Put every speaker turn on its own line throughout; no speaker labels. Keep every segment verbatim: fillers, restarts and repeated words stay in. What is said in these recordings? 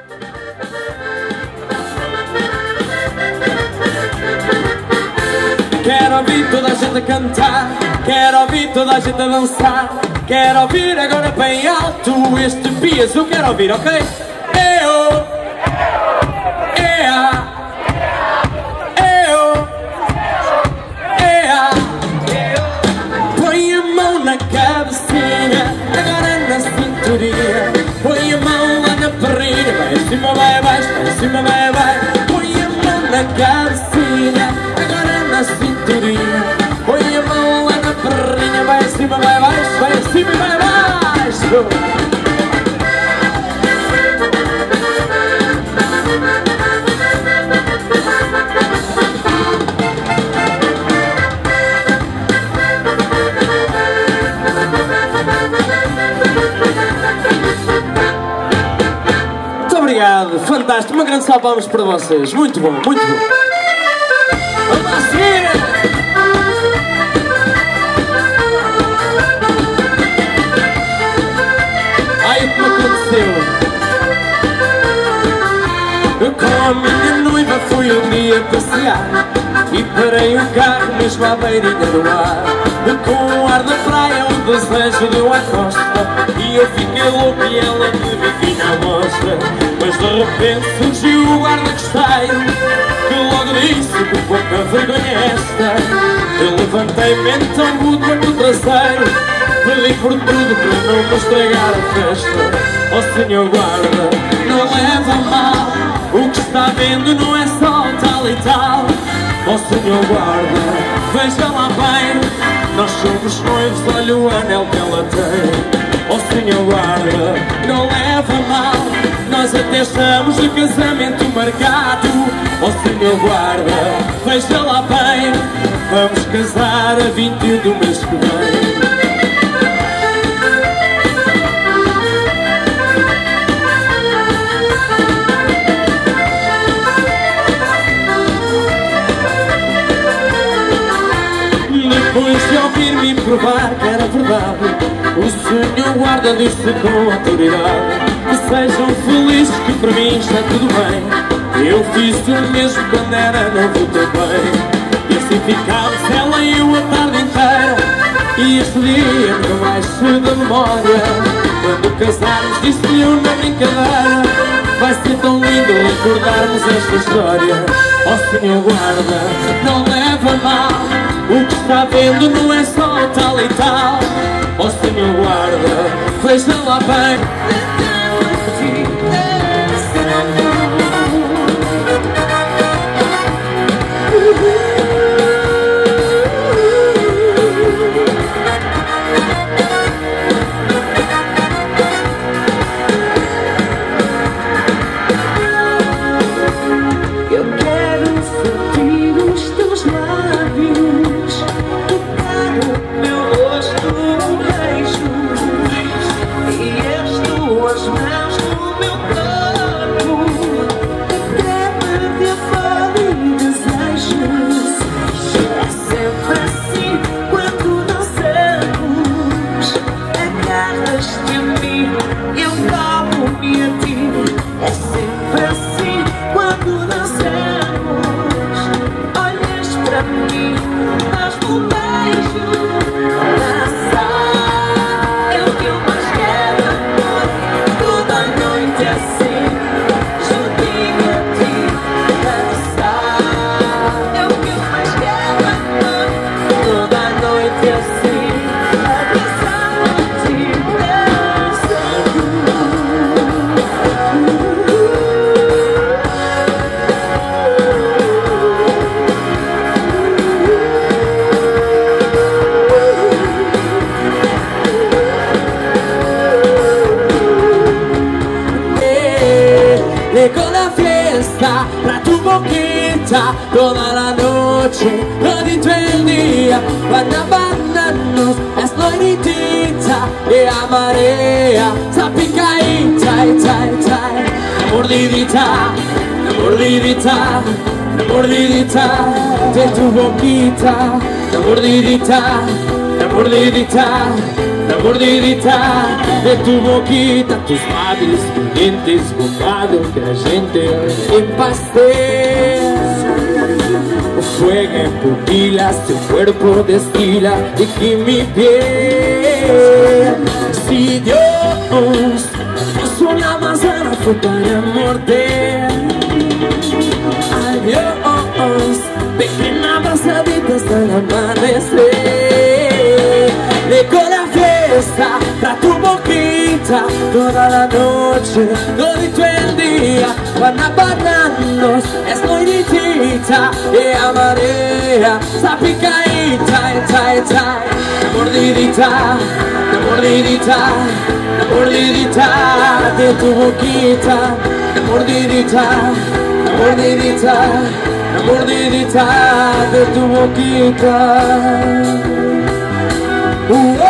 Quero ouvir toda a gente a cantar, quero ouvir toda a gente a dançar, quero ouvir agora bem alto este piso, quero ouvir, ok? Eu, ea, eu, ea. Põe a mão na cabecinha, agora na cinturinha. Põe a mão lá na perrinha, vai em cima, vai abaixo, vai em cima, vai abaixo. Põe a mão na cabecinha, agora na cinturinha. Põe a mão lá na perrinha, vai em cima, vai abaixo, vai em cima e vai abaixo. Obrigado, fantástico, uma grande salva de palmas para vocês, muito bom, muito bom. Vamos lá seguir! Ai, o que me aconteceu? Eu com a minha noiva fui um dia passear e parei o carro mesmo à beirinha do mar. Com o ar da praia o desejo deu à costa e eu fiquei louco e ela me vinha à mostra. Mas de repente surgiu o guarda costeiro que logo disse que pouca vergonha é esta. Eu levantei-me então o corpo traseiro, pedi por tudo para não me estragar a festa. Ó senhor guarda, não leva a mal, o que está vendo não é só tal e tal. Ó senhor guarda, veja lá bem, nós somos noivos, olha o anel que ela tem. Ó senhor guarda, não leva mal, nós até estamos de casamento marcado. Ó senhor guarda, veja lá bem, vamos casar a vinte e um do mês que vem. Depois de ouvir-me provar que era verdade, o senhor guarda disse com autoridade que sejam felizes, que para mim está tudo bem. Eu fiz o mesmo quando era novo também. E assim ficámos ela e eu a tarde inteira. E este dia nunca mais se da memória. Quando casarmos disse-lhe eu na brincadeira, vai ser tão lindo recordarmos esta história. Ó senhor guarda, não leva mal, o que está vendo não é só tal e tal. Ó senhor guarda, veja lá bem. Para tu boquita toda la noche, todito el día, van a banarnos, es floridita y a marea, zapicadita y tai tai, mordidita, mordidita, mordidita de tu boquita, mordidita, mordidita la mordidita de tu boquita, tus labios calientes, bocado creyente en pastel. Fuego en pupilas, tu cuerpo destila y que mi piel. Si Dios puso una manzana fue para morder. Adiós, pequeña abrazadita hasta el amanecer. Deco la fiesta tra tu boquita toda la noche, todito el día van abandonos, es noitita y a marea sapicadita, tai, tai, la mordidita, la mordidita, la mordidita de tu boquita, la mordidita, la mordidita, la mordidita de tu boquita. Uh, oh, oh,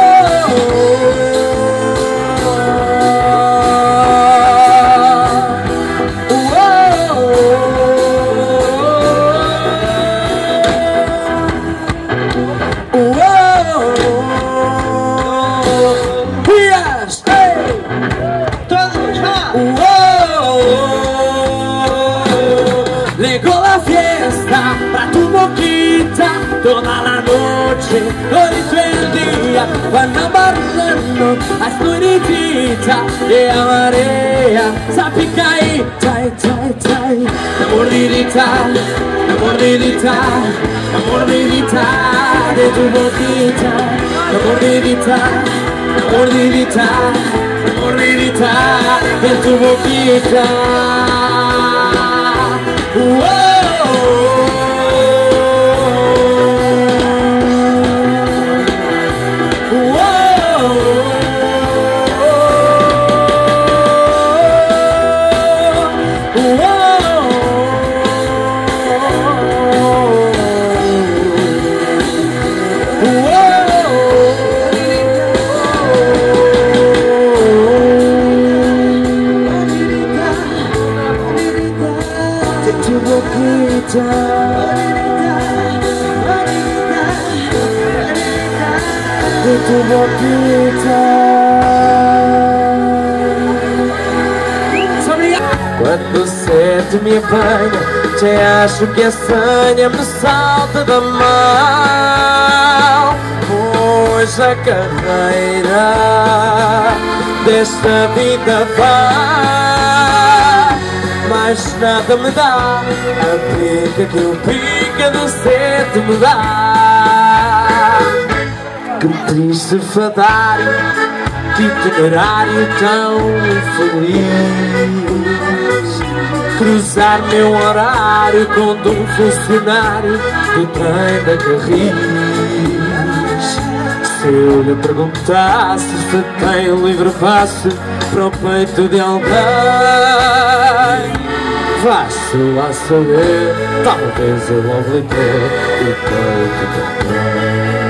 toda la noche, todito el día van abandonando a escuritita de la marea sapicadita, tai, tai, tai, la mordidita, la mordidita, la mordidita de tu boquita, la mordidita, la mordidita, la mordidita de tu boquita. Whoa. De tu boquita. Quando o sete me apanha, te acho que a sanha me salta da mão. Pois a carreira desta vida vai, mas nada me dá a pica que o pica do sete me dá. Que triste fadário, que itinerário tão infeliz. Cruzar meu horário com de um funcionário do trem da Carris. Se eu lhe perguntasse se tem livre passe para o peito de alguém, vai-se lá saber, talvez eu obliguei o peito de alguém.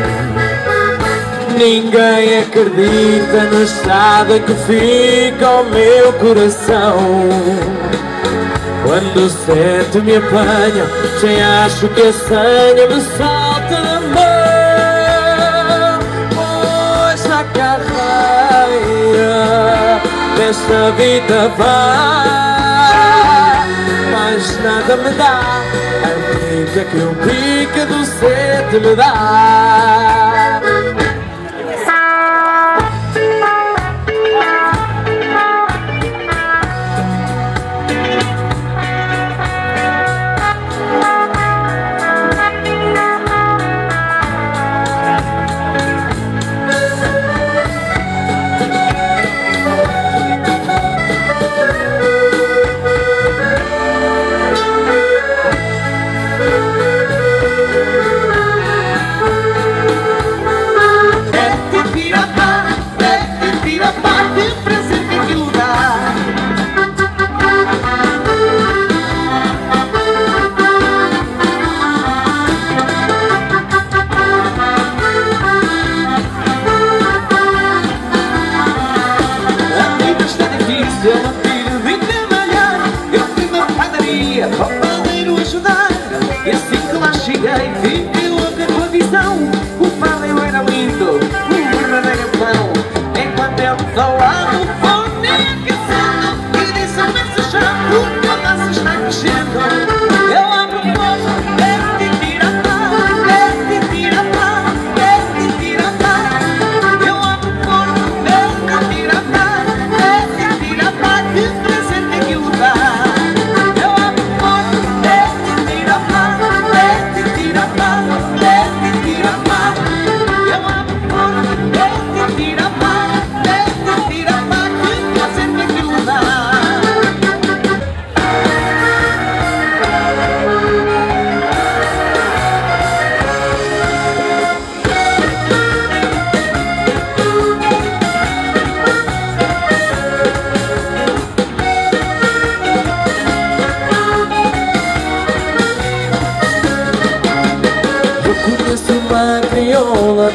Ninguém acredita no estado em que fica o meu coração. Quando o sete me apanha, já acho que a sanha me salta da mão. Pois a carreira desta vida vai, mas nada me dá a pica que o pica do sete me dá.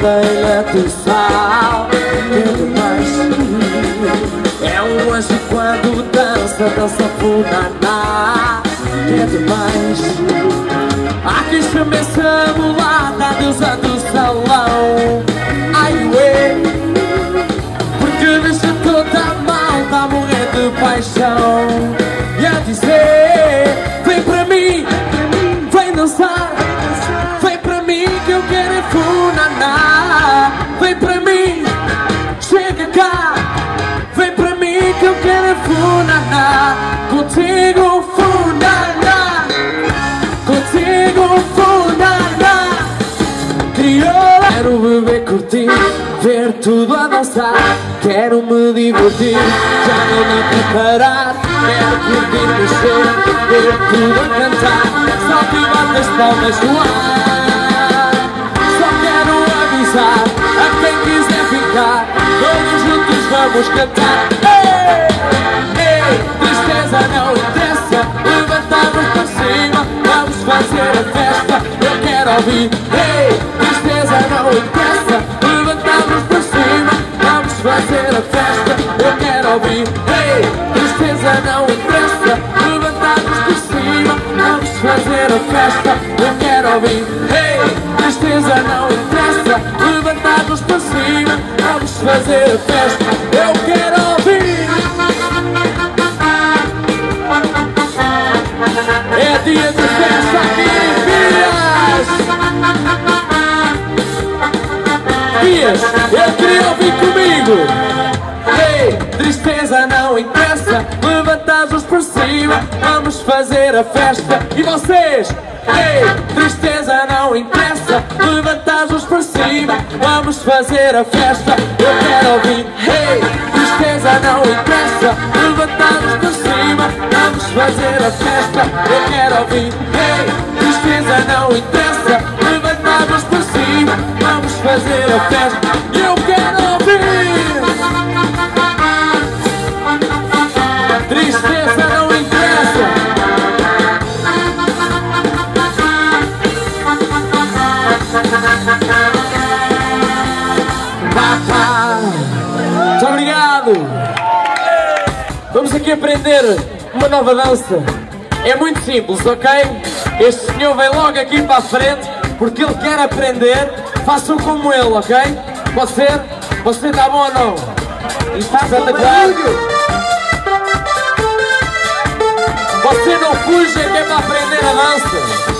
aldeia do sal. É demais. É um anjo quando dança, dança funaná. É demais. Há quem chame essa mulata a deusa do salão. Ai ué, porque deixa toda a malta a morrer de paixão. E a dizer, vem para mim, vem dançar. Vem para mim que eu quero é funaná. Vem para mim, chega cá. Vem para mim que eu quero é funaná. Contigo funaná. Contigo funaná. Crioula. Quero beber, curtir, ver tudo a dançar. Quero me divertir, já não dá para parar. Quero curtir, mexer, ver tudo a cantar. Só que bate as palmas no ar. Só quero avisar a quem quiser ficar. Todos juntos vamos cantar. Ei, ei, tristeza não interessa. Levantamos para cima, vamos fazer a festa. Eu quero ouvir. Ei, tristeza não interessa. Levantamos para cima, vamos fazer a festa. Eu quero ouvir. Ei, tristeza não interessa. Levantamos para cima, vamos fazer a festa. Eu quero ouvir. Ei, tristeza não interessa. Levantamos para cima, vamos fazer a festa. Eu quero ouvir. É dia de festa aqui em Pias. Pias, eu queria ouvir comigo. Ei, tristeza não interessa. Levantamos para cima, vamos fazer a festa. E vocês? Ei, tristeza não interessa. Levantamos para cima, vamos fazer a festa. Eu quero ouvir. Ei, tristeza não interessa. Levantamos para cima, vamos fazer a festa. Eu quero ouvir. Ei, tristeza não interessa. Levantamos para cima, vamos fazer a festa. Eu quero ouvir. Tristeza não interessa. Papá. Muito obrigado. Vamos aqui aprender uma nova dança. É muito simples, ok? Este senhor vem logo aqui para a frente porque ele quer aprender. Façam como ele, ok? Pode ser? Você está bom ou não? Está espetacular. Você não fuja que é para aprender a dança.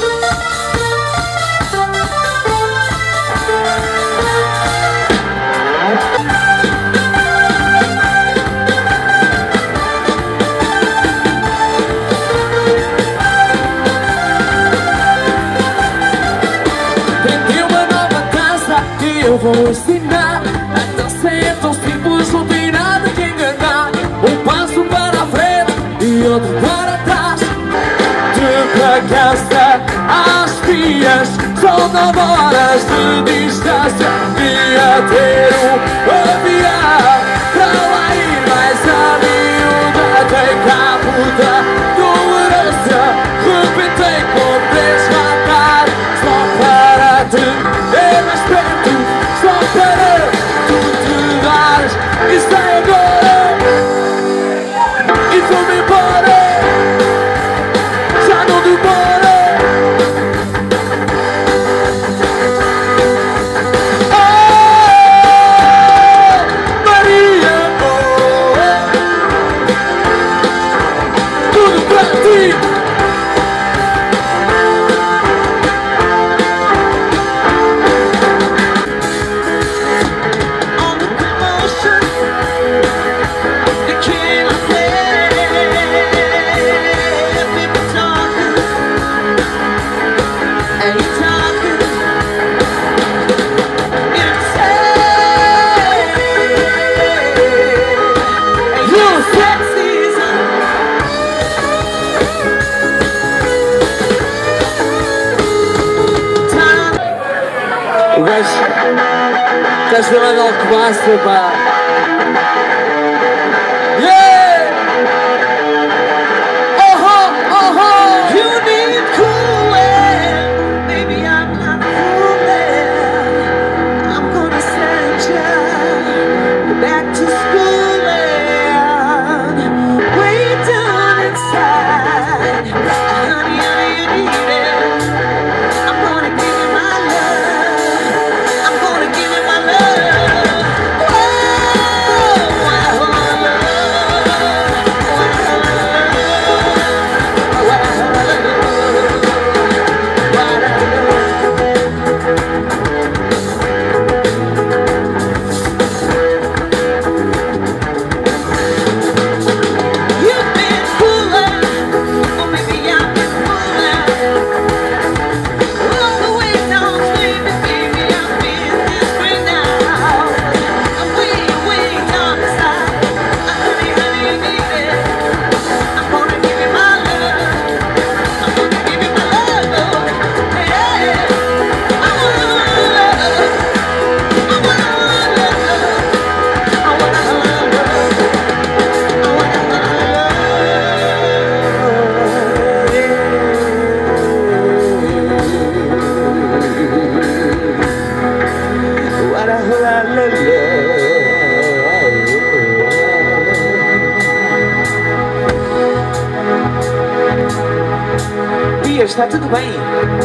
Aprendi uma nova dança que eu vou ensinar. A dança é tão simples, não tem nada que enganar. Um passo para a frente e outro para trás. De Bragança às Pias são nove horas de distância. Queria ter um avião para lá ir mais a miúda. Tem cabo da tolerância, repentei com três matar. Só para te ver mais perto, só para tu te dares. Isso é agora e vou-me embora. Já não demora. Oh, Maria, oh, tudo para ti. O gajo está chamando Alcobaça, pá. Yeah! Oh, oh, oh, oh! You need cool air. Baby, I'm not cool there. I'm back to school and way down inside. Honey, honey, you need it. I'm gonna give you my love. I'm gonna give you my love. Whoa, wow, Bia, está tudo bem?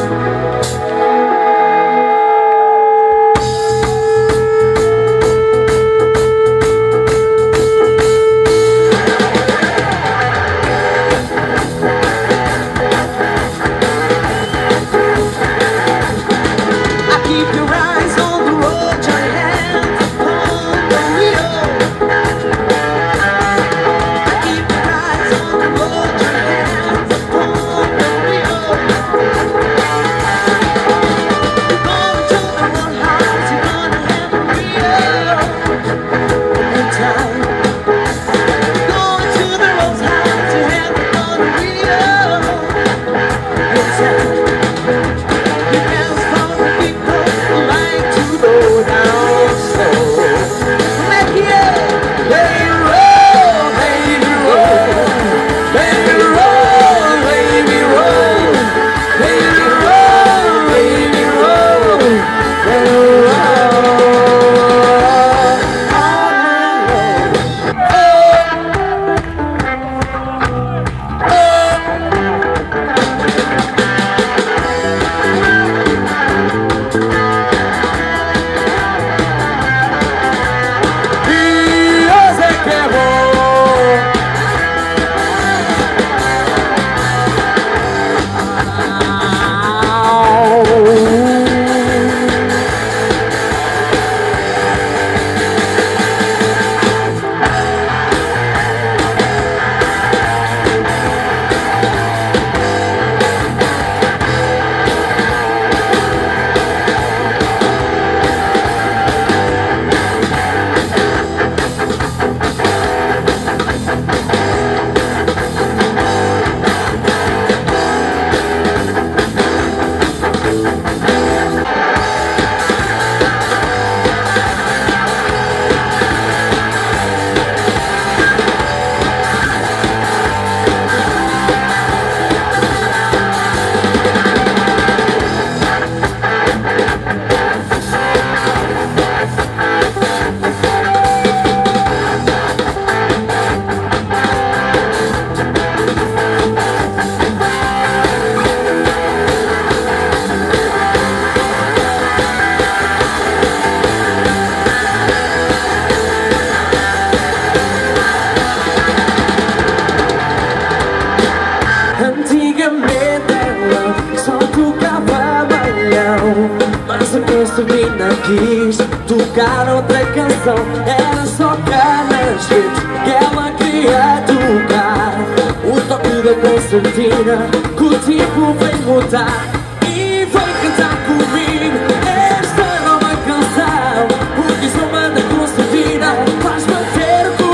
Sabrina quis tocar outra canção. Era só canas que ela queria tocar. O toque da concertina que o tempo vem mudar e vem cantar comigo esta nova canção. Porque só manda concertina faz bater o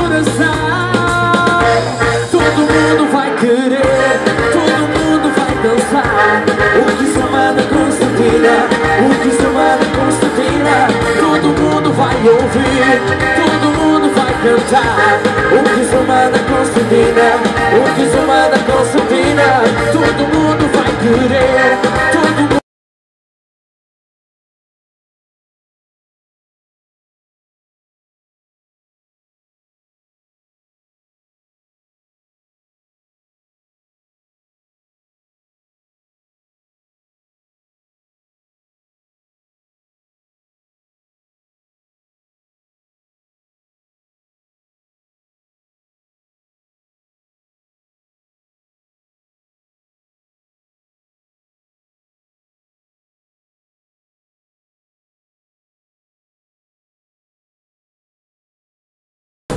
coração. Todo mundo vai querer, todo mundo vai dançar. O que só manda concertina, o que só manda concertina, todo mundo vai ouvir, todo mundo vai cantar. O que só manda concertina, o que só manda concertina, todo mundo vai querer, todo mundo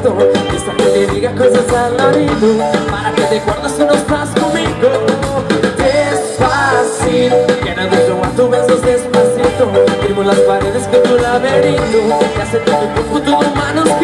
despacito, esa que le diga cosas al oído, para que te acuerdes si no estás conmigo. Despacito, quiero desnudar tus besos despacito, firmo las paredes que tu laberinto, que hace que tu cuerpo, tus manos